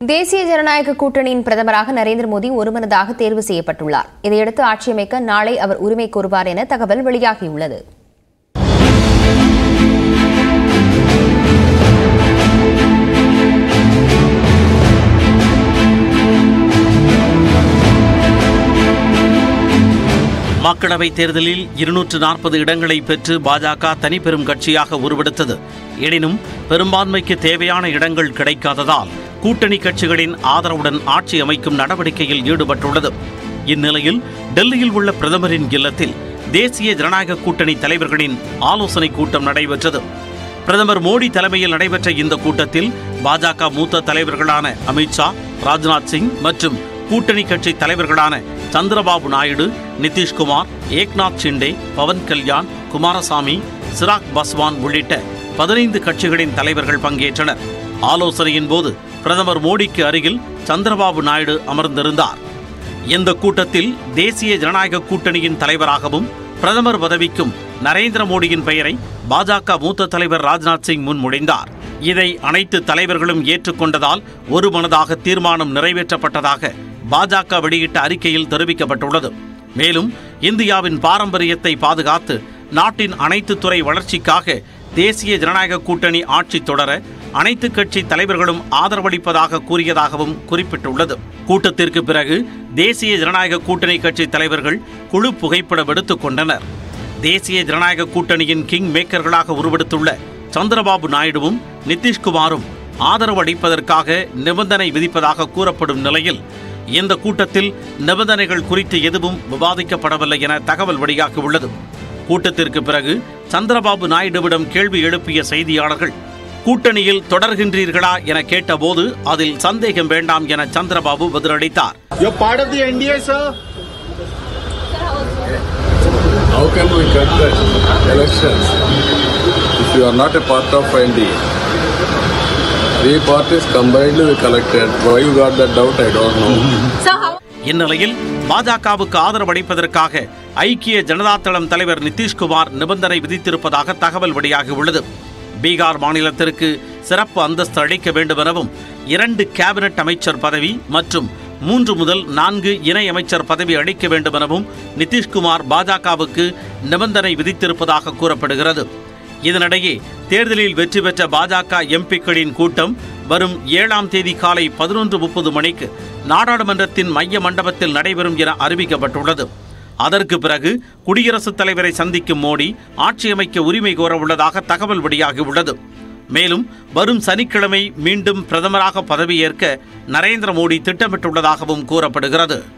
தேசிய ஜனநாயக கூட்டணியின் பிரதமராக நரேந்திர மோடி ஒருமனதாக தேர்வு செய்யப்பட்டுள்ளார். இதையடுத்து ஆட்சியமைக்க நாளை அவர் உரிமை கோருவார் என தகவல் வெளியாகியுள்ளது. மக்களவைத் தேர்தலில் 240 இடங்களை பெற்று பாஜக தனிப்பெரும் கட்சியாக உருவெடுத்தது. எனினும் பெரும்பான்மைக்கு தேவையான இடங்கள் கிடைக்காததால் கூட்டணி கட்சிகளின் ஆதரவுடன் ஆட்சி அமைக்கும் நடவடிக்கையில் ஈடுபட்டுள்ளது. இந்நிலையில் டெல்லியில் உள்ள பிரதமரின் இல்லத்தில் தேசிய ஜனநாயக கூட்டணி தலைவர்களின் ஆலோசனைக் கூட்டம் நடைபெற்றது. பிரதமர் மோடி தலைமையில் நடைபெற்ற இந்த கூட்டத்தில் பாஜக மூத்த தலைவர்களான அமித்ஷா, ராஜ்நாத் சிங் மற்றும் கூட்டணி கட்சி தலைவர்களான சந்திரபாபு நாயுடு, நிதிஷ்குமார், ஏக்நாத் ஷிண்டே, பவன் கல்யாண், குமாரசாமி, சிராக் பாஸ்வான் உள்ளிட்ட 15 கட்சிகளின் தலைவர்கள் பங்கேற்றனர். ஆலோசனையின் போது பிரதமர் மோடிக்கு அருகில் சந்திரபாபு நாயுடு அமர்ந்திருந்தார். இந்த கூட்டத்தில் தேசிய ஜனநாயக கூட்டணியின் தலைவராகவும் பிரதமர் பதவிக்கும் நரேந்திர மோடியின் பெயரை பாஜக மூத்த தலைவர் ராஜ்நாத் சிங் முன்மொழிந்தார். இதை அனைத்து தலைவர்களும் ஏற்றுக்கொண்டதால் ஒருமனதாக தீர்மானம் நிறைவேற்றப்பட்டதாக பாஜக வெளியிட்ட அறிக்கையில் தெரிவிக்கப்பட்டுள்ளது. மேலும் இந்தியாவின் பாரம்பரியத்தை பாதுகாத்து நாட்டின் அனைத்து துறை வளர்ச்சிக்காக தேசிய ஜனநாயக கூட்டணி ஆட்சி தொடர அனைத்து கட்சி தலைவர்களும் ஆதரவளிப்பதாக கூறியதாகவும் குறிப்பிட்டுள்ளது. கூட்டத்திற்கு பிறகு தேசிய ஜனநாயக கூட்டணி கட்சி தலைவர்கள் குழு புகைப்படம் எடுத்துக் கொண்டனர். தேசிய ஜனநாயக கூட்டணியின் கிங் மேக்கர்களாக உருவெடுத்துள்ள சந்திரபாபு நாயுடுவும் நிதிஷ்குமாரும் ஆதரவு அளிப்பதற்காக நிபந்தனை விதிப்பதாக கூறப்படும் நிலையில் இந்த கூட்டத்தில் நிபந்தனைகள் குறித்து எதுவும் விவாதிக்கப்படவில்லை என தகவல் வெளியாகியுள்ளது. கூட்டத்திற்கு பிறகு சந்திரபாபு நாயுடுவிடம் கேள்வி எழுப்பிய செய்தியாளர்கள் கூட்டணியில் தொடர்கின்றீர்களா என கேட்டபோது அதில் சந்தேகம் வேண்டாம் என சந்திரபாபு பதிலளித்தார். How can we cut the elections if you are not a part of NDA? Three parties combined we collected. Why you got that doubt? I don't know. இந்நிலையில் பாஜகவுக்கு ஆதரவு அளிப்பதற்காக ஐக்கிய ஜனதா தளம் தலைவர் நிதிஷ்குமார் நிபந்தனை விதித்திருப்பதாக தகவல் வெளியாகியுள்ளது. பீகார் மாநிலத்திற்கு சிறப்பு அந்தஸ்து அளிக்க வேண்டும் எனவும் 2 கேபினெட் அமைச்சர் பதவி மற்றும் 3 முதல் 4 இணை அமைச்சர் பதவி அளிக்க வேண்டும் எனவும் நிதிஷ்குமார் பாஜகவுக்கு நிபந்தனை விதித்திருப்பதாக கூறப்படுகிறது. இதனிடையே தேர்தலில் வெற்றி பெற்ற பாஜக எம்பிக்களின் கூட்டம் வரும் 7ஆம் தேதி காலை 11:30 மணிக்கு நாடாளுமன்றத்தின் மைய மண்டபத்தில் நடைபெறும் என அறிவிக்கப்பட்டுள்ளது. அதற்கு பிறகு குடியரசுத் தலைவரை சந்திக்கும் மோடி ஆட்சி அமைக்க உரிமை கோர உள்ளதாக தகவல் வெளியாகியுள்ளது. மேலும் வரும் சனிக்கிழமை மீண்டும் பிரதமராக பதவியேற்க நரேந்திர மோடி திட்டமிட்டுள்ளதாகவும் கூறப்படுகிறது.